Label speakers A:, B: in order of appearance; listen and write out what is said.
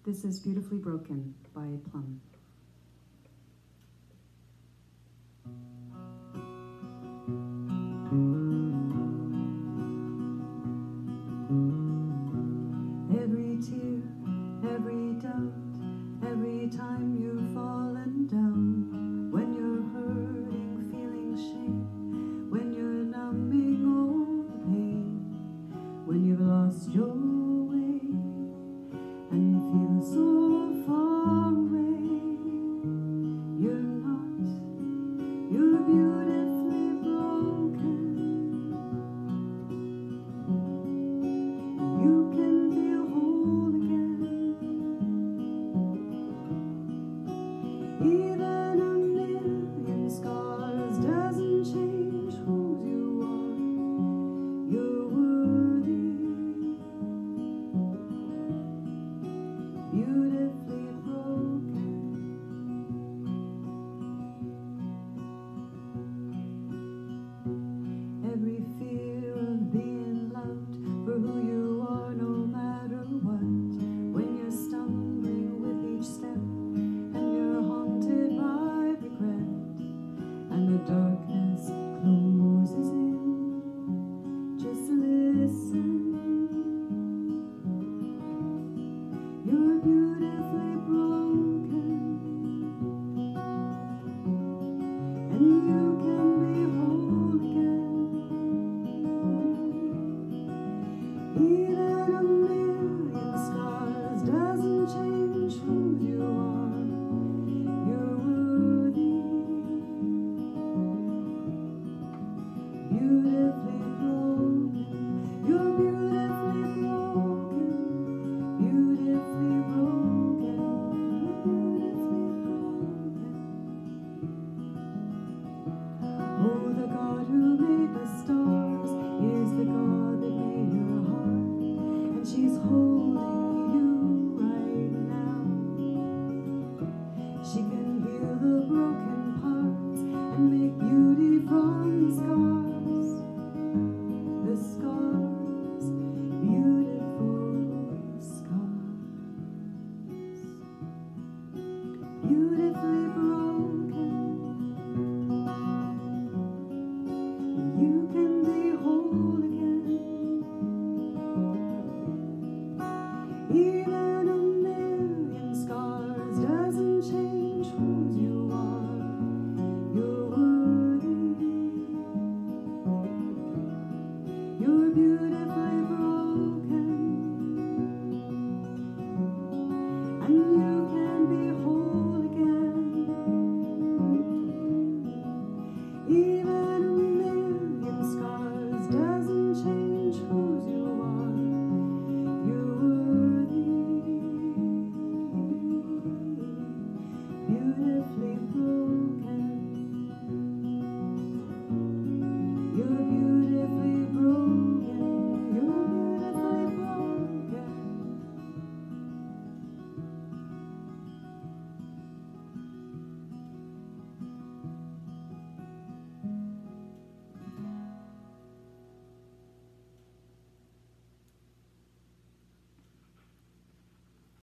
A: This is Beautifully Broken by Plum. Every tear, every doubt, every time you've fallen down, when you're hurting, feeling shame, when you're numbing all the pain, when you've lost your way and feel so far away, you're not, you're beautifully broken. You can feel whole again. Even a million scars doesn't change who you are. You're worthy, beautifully broken. Every fear of being loved for who you are, no matter what. When you're stumbling with each step and you're haunted by regret, and the darkness closes in, just listen. You're beautifully broken, and you can be whole again. Even a million scars doesn't change who you are. You're worthy, beautifully broken. You're beautifully broken, beautifully broken, beautifully broken. Oh, the God who made the stars is the God that made your heart, and she's holding you right now. She can heal the broken parts and make beauty from the scars, beautiful scars, beautifully broken. You can be whole again. Even a million scars doesn't change who you are. You're worthy, you're beautifully broken, and you can be whole again. Even a million scars doesn't change who you are. You're worthy, beautifully broken. You're beautifully broken.